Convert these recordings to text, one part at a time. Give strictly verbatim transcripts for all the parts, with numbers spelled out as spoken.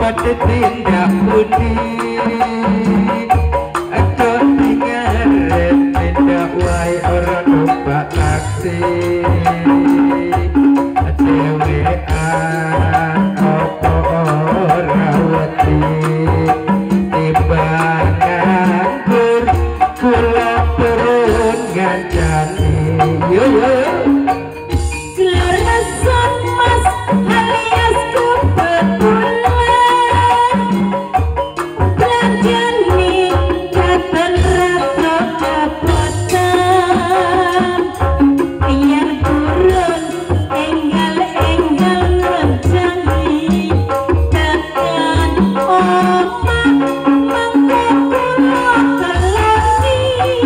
pada tindak budi atau tinggal tindak wai orang numpak taksi dewean opo rawati timbang nganggur kula turun ngancani yo yo Kelarasan mas alias kebetulan belajar nih kapan rata dapatan yang turun enggal-enggal rencani tekan otak mangkukul telani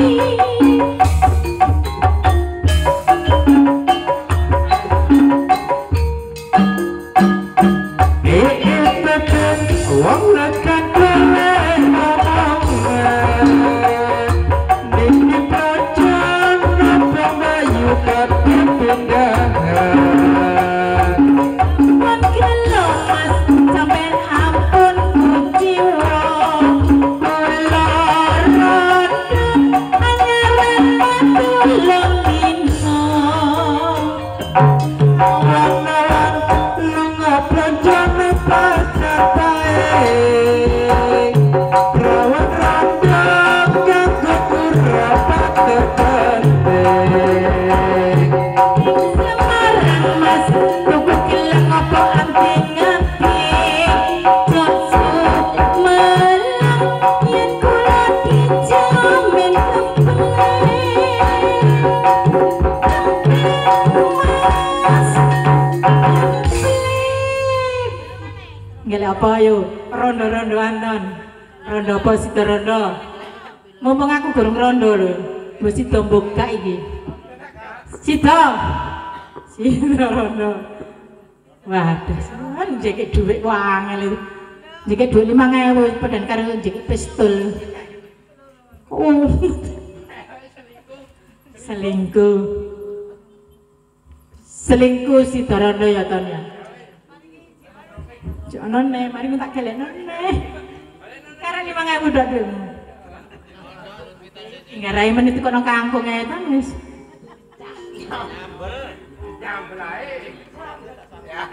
wong lekan kalian ngomongan nini pelajar napa bayu tapi pindahan Wan kelo mas sampean ampun kuciwa kula rada anyaran patulung dina Wan-wan lunga pelajar pasar baik perawan randang yang gugur rapat terpenting Semarang mas tuku gelang apa anting-anting Jonsuk melang yen kula dijamin Gila apa ayo rondo-rondo anon rondo apa sida rondo ngomong aku gorong rondo lho mbok sida mbokak iki sida sida rondo waduh kan jekek dhuwit wangel itu jekek dhuwit lima ewu padahal karo jekek pistol oh selingkuh selingkuh sida rondo ya Tonya jangan nih, mari minta kalian nih. Karena lima ewu dah dulu. Enggak rai menit kono kampung ya itu mis. nyambel nyambel aja ya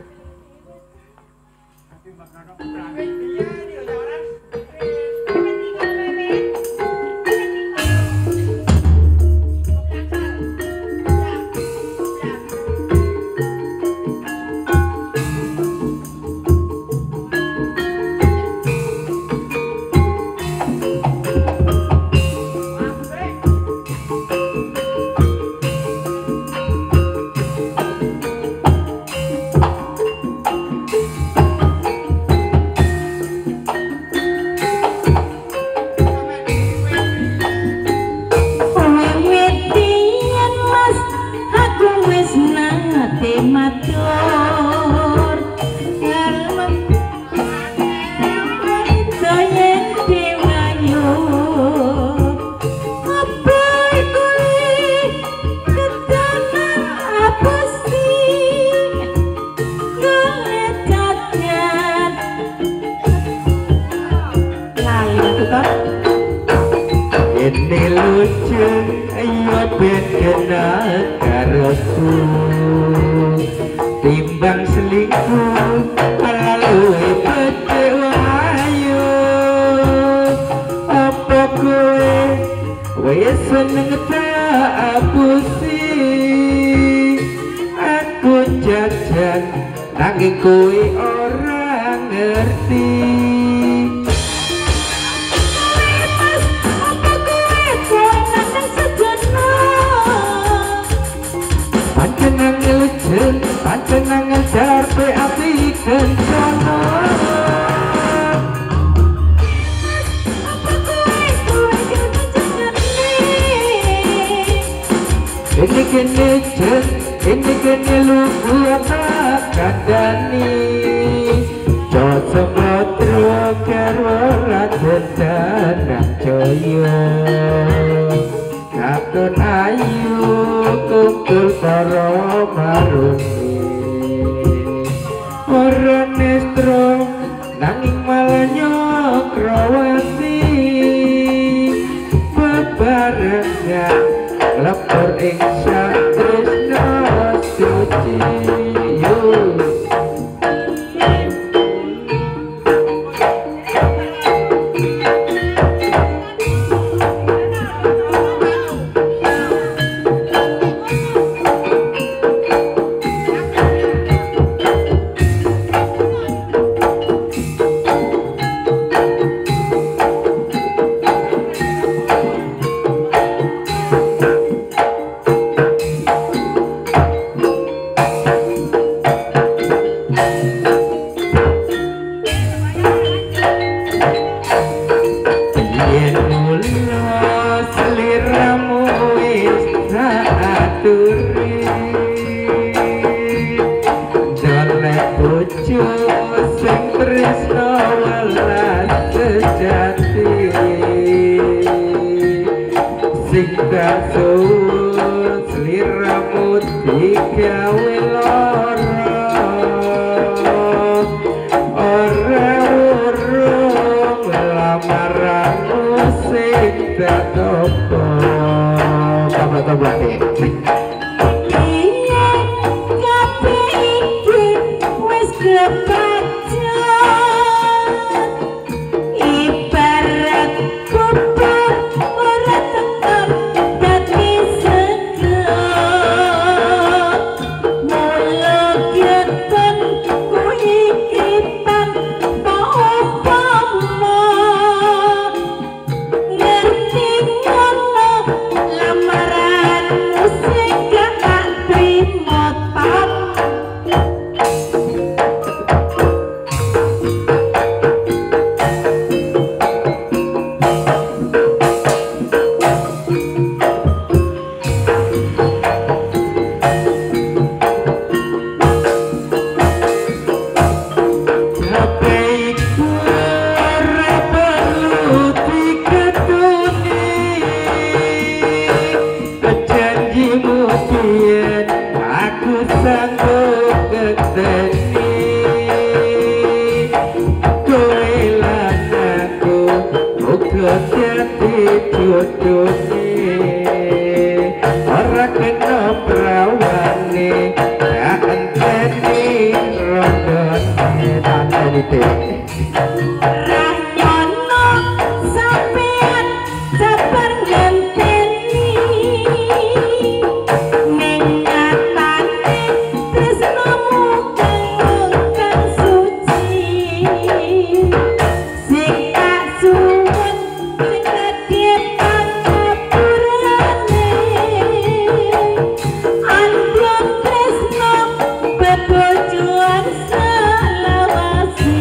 tapi makan berangkat dia nih orang ini lucu ayo bedena karoku timbang selingkuh lalu kecewa ayo apa kowe wes seneng tak apusi aku jajan nanging kowe orang ngerti panjenengan ngejar pe api kencana ini kene jen ini kene lugu tak kandani joso motro karo raden danang joyo katun ayu kumpul para maruni ora nestro tresno welas sejati sing suwun sliramu digawe lara ora urung lamaranmu sing datopo tambah-tambah Iya kabeh iki wis kebaca ibarat kubur ora tetep dadi sedot mula keten kuwi kitan paumpama ngerti ngono lamaran musik gak trimo tam ora kena prawane gak enteni rondone tandani Rahyono sampean sabar ngenteni ning nyatane tresnamu kang suci sing tak suwun sing dadi pangapurane andhong tresno bebojoan selawase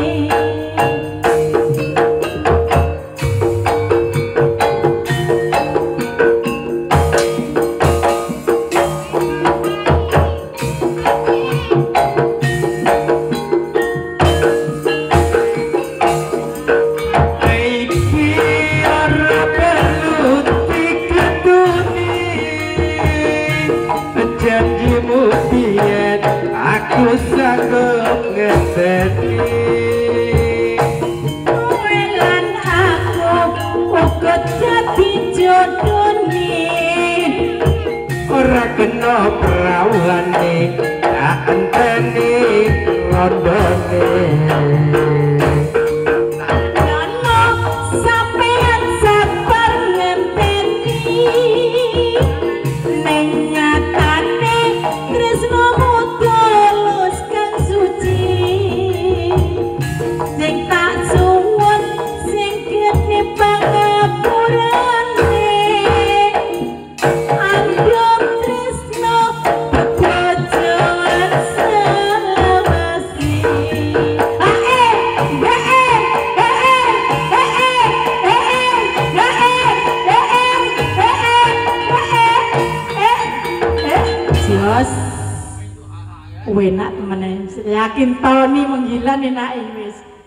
iki ora perlu diketuni janjimu biyen aku sanggup ngeteni kowe lan aku uga dadi jodone ora kena prawane gak enteni rondone Nono sampean sabar ngenteni ning nyatane tresnamu tulus kang suci sing tak suwun sing gede pangapurane andhong tresno bebojoan selawase ae Jos, enak temen yakin Tony menghilang enak wis.